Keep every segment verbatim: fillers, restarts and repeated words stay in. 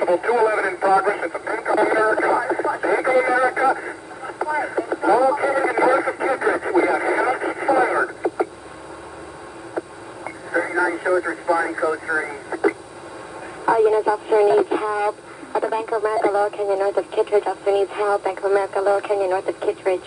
level two eleven in progress at the Bank of America. Bank of America. Located north of Kittredge. We have shots fired. thirty-nine shows responding, code three. All units, officer needs help. At the Bank of America, Lower Canyon, north of Kittredge. Officer needs help. Bank of America, Lower Canyon, north of Kittredge.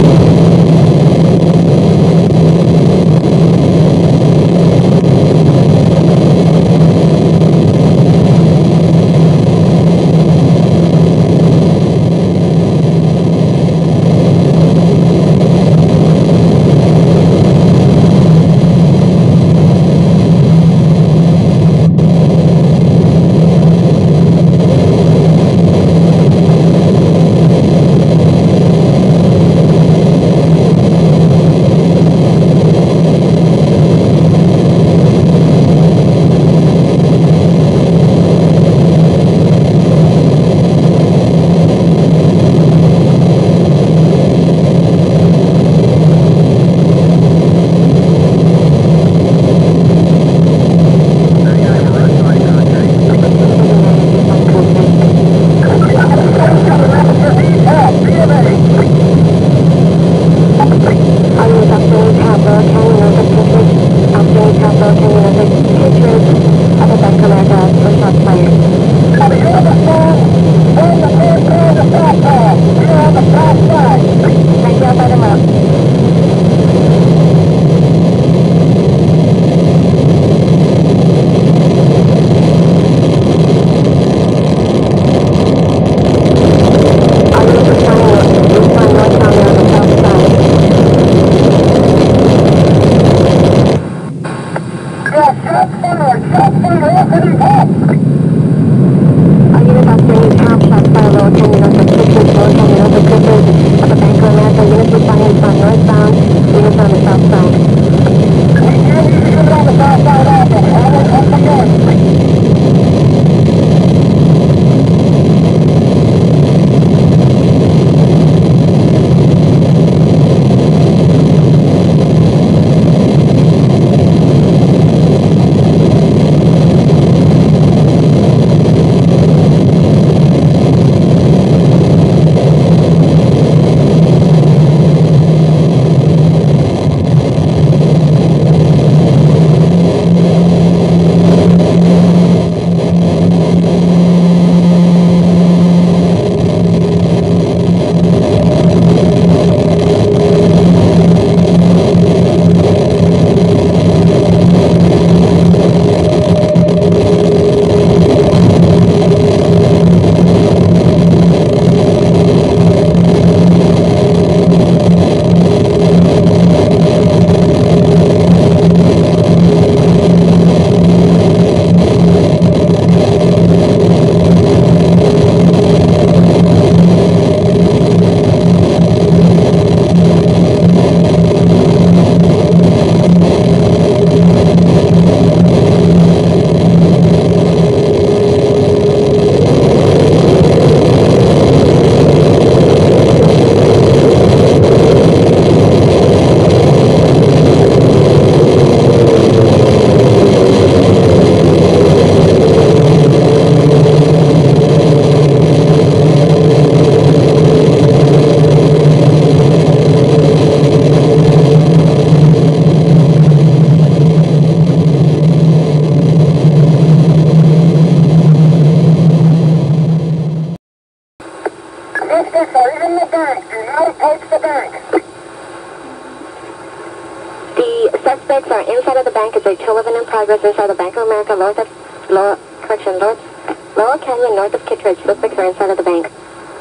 Progress inside the Bank of America, north of, lower, correction, north, Lower Canyon, north of Kittredge. Suspects are inside of the bank.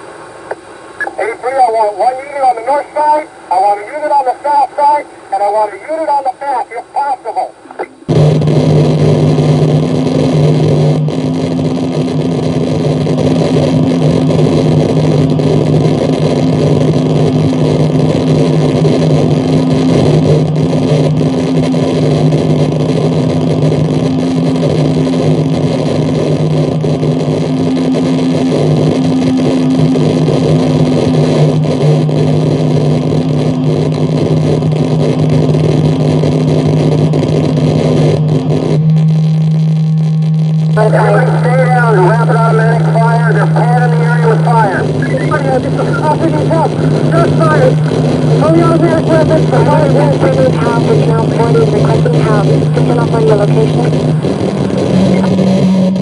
eighty-three, I want one unit on the north side, I want a unit on the south side, and I want a unit on the back, if possible. Everybody stay down. under rapid automatic fire. There's pan in the area with fire. Yeah, this is officer needs help. There's fire. Fully automatic weapons. The fire Officer needs help. Personnel forty is requesting help. Switching off on your location.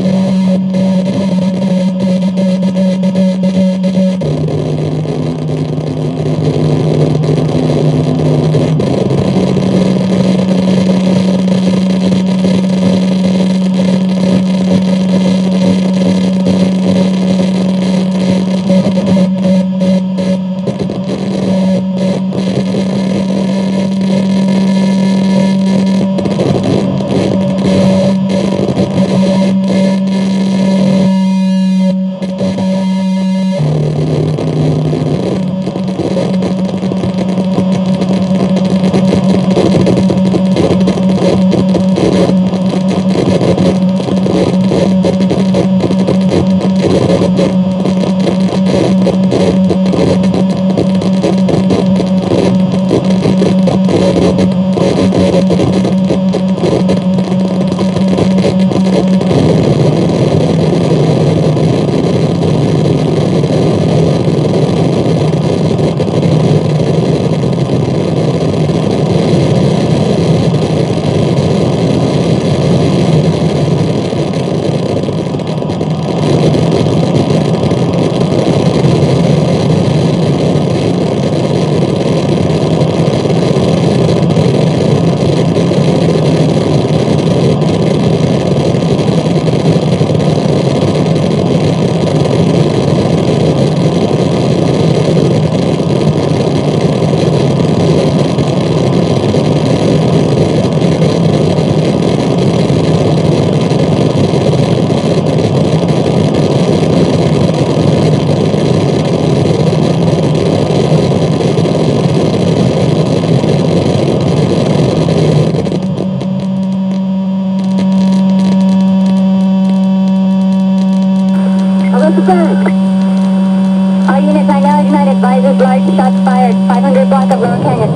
All units, I now ignite advisors, large shots fired, five hundred block of Lower Canyon.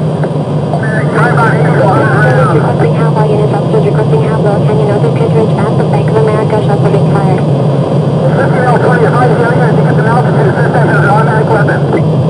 Requesting help, all units, officers requesting help, Lower Canyon, north of Kittredge, aft of Bank of America, shots are being fired. fifteen L twenty, advise the unit to get some altitude, this time has an automatic weapon.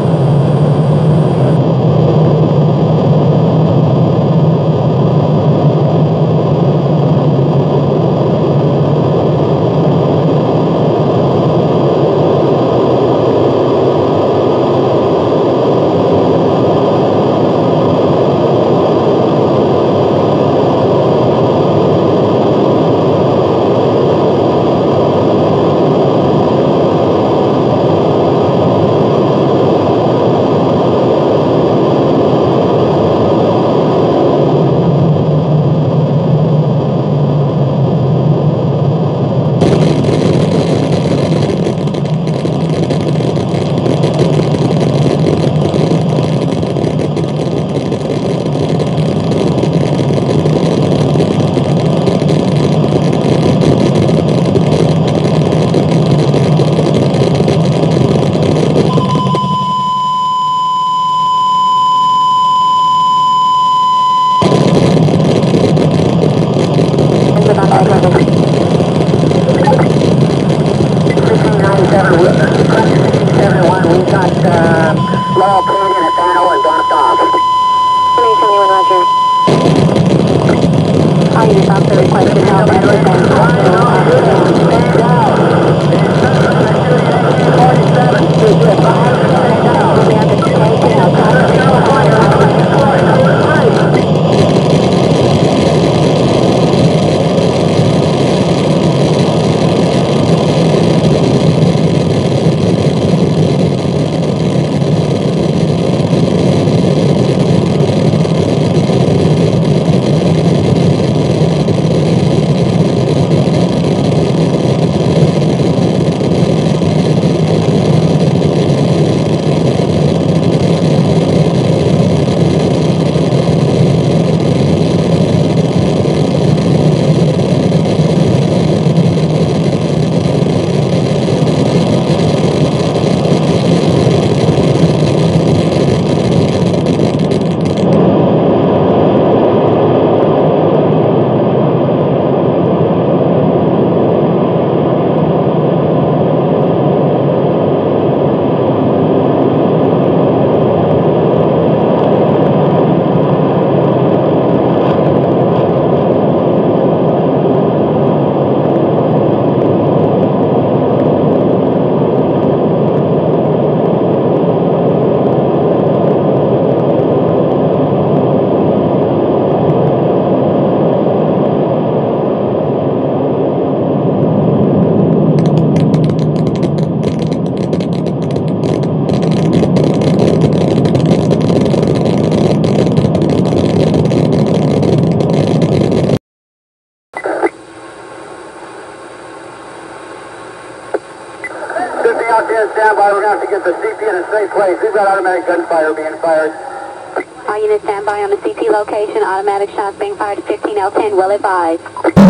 out there and stand by. We're going to have to get the C P in a safe place. We've got automatic gunfire being fired. All units stand by on the C P location. Automatic shots being fired at fifteen L ten. Well advised.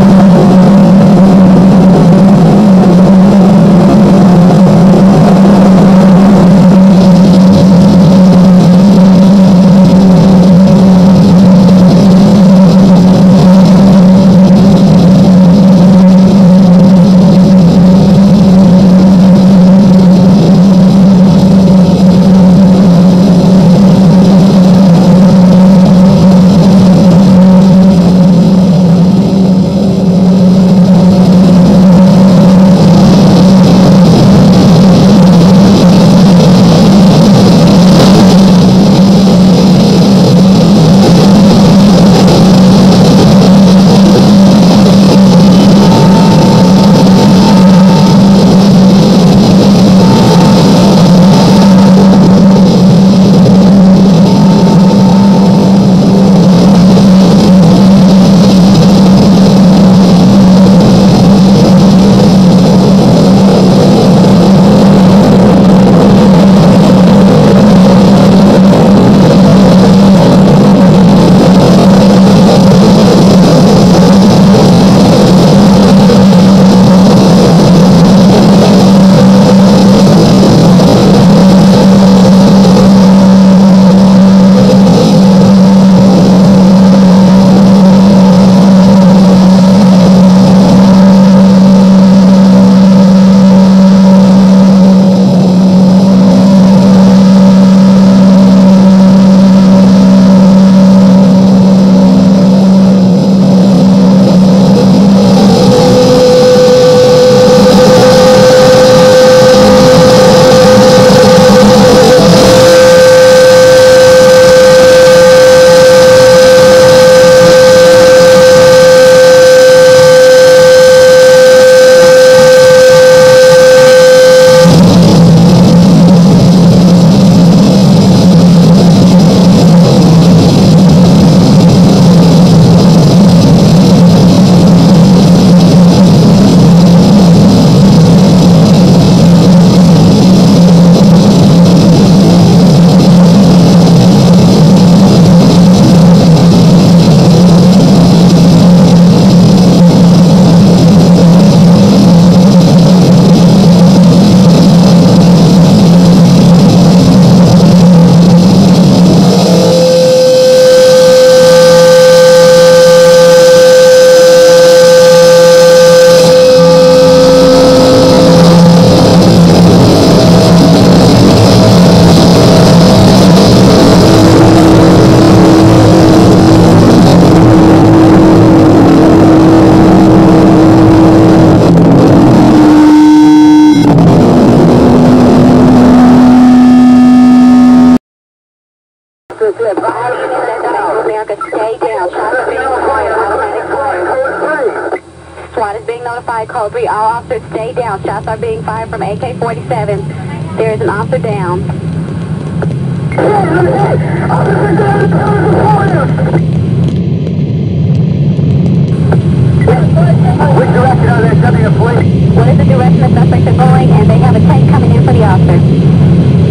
SWAT is being notified. Code three, all officers stay down. Shots are being fired from A K forty-sevens. There is an officer down. Which direction are they sending the police? What is the direction the suspects are going? And they have a tank coming in for the officer.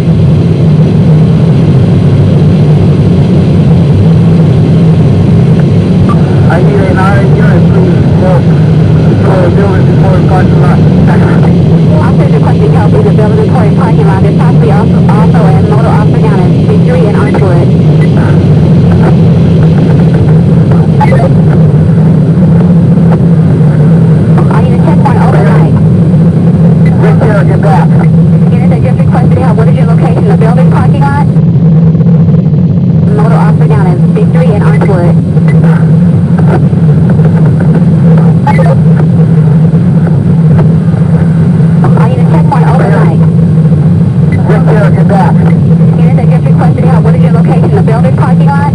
I need an R A unit, please, for the building before the parking lot. Officers requesting help in the building before the parking lot. There's possibly also, also a motor officer down at Victory and Archwood. I need a checkpoint overnight. Rick here, get back. Unit that just requested help. What is your location? The building parking lot? Motor officer down at Victory and Archwood. I need a checkpoint overnight. Rick here, get back. Unit that just requested help. What is your location? The building parking lot?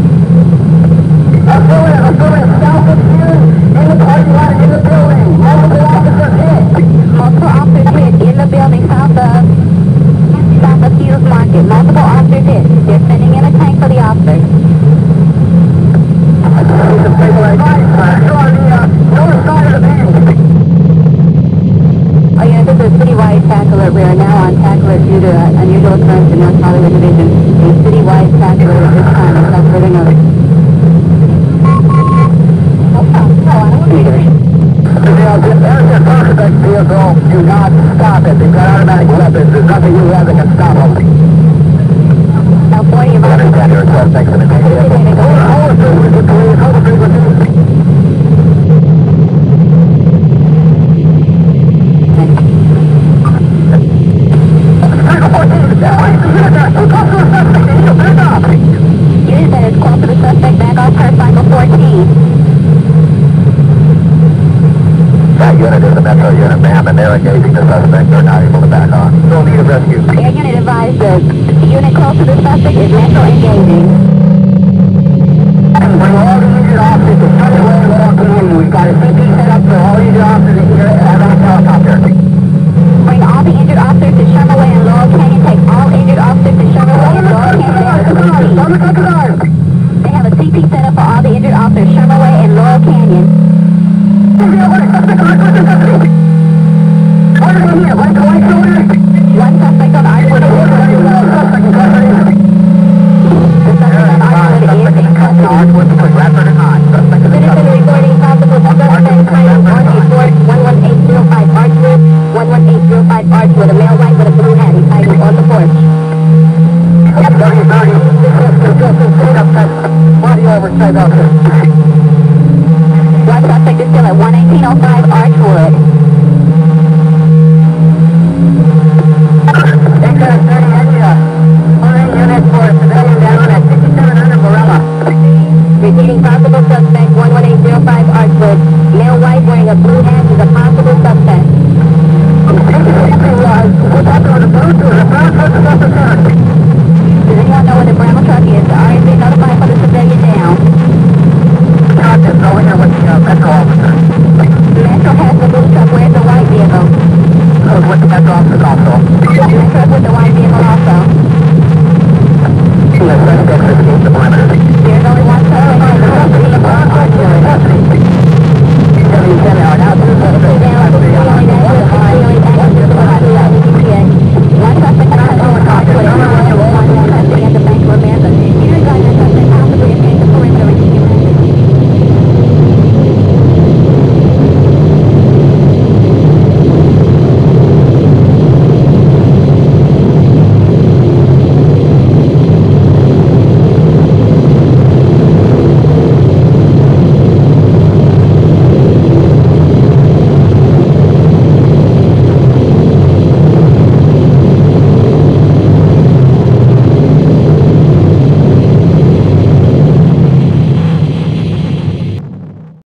I'm going, I'm going south of here, in the parking lot, in the building. Multiple officers hit. Multiple officers hit in the building south of south of Hughes Market. Multiple officers hit. They're sending in a tank for the officers. Need some people like right, you're on the uh, north side of the bank. Oh yeah, this is a citywide tackle at We are now on tack alert due to an unusual occurrence in North Hollywood Division. A citywide tack alert at this time until further notice. No problem. No, I don't want to do it. There's a suspect vehicle. Do not stop it. They've got automatic weapons. There's nothing you have that can stop them. Now, forty of our... Understand your suspects in the vehicle. Hold the street with the police. Hold the street with the police. Unit that is close to the suspect, back off her cycle fourteen. That unit is a Metro unit, ma'am, and they're engaging the suspect. They're not able to back on. Still need a rescue. Air unit advised the unit close to the suspect is Metro engaging. And bring all the injured officers to turn away and walk in. We've got a C P set up for all the injured officers here at our helicopter. Bring all the injured officers to Shermanway and Laurel Canyon. Take all injured officers to Shermanway and Laurel Canyon. They have a C P set up for all the injured officers, Shermanway and Laurel Canyon. One suspect on Archwood. The suspect on Archwood is in custody. Citizen reporting possible suspect claim one eight four one one eight zero five Archwood, one one eight zero five Archwood, a male white with a blue hat. He's hiding on the porch. Body oversight out there. One suspect is still at one eighteen oh five Archwood. Take a thirty India. Only unit for civilian down at sixty-seven hundred Morella. Repeating possible suspect one one eight zero five Archwood. Male white wearing a blue hat is a possible suspect. What's happening with the brown truck? The brown truck is up the turn. Does anyone know where the brown truck is? The R S A notified for the civilian down. Not just over here with the uh, Metro officer. Metro has the blue truck. Where's the white vehicle? Goes with the Metro officer also. Metro with the white vehicle also. The suspect escaped the perimeter. There's only one suspect on the custody of Archwood. seventy-seven are now two suspects.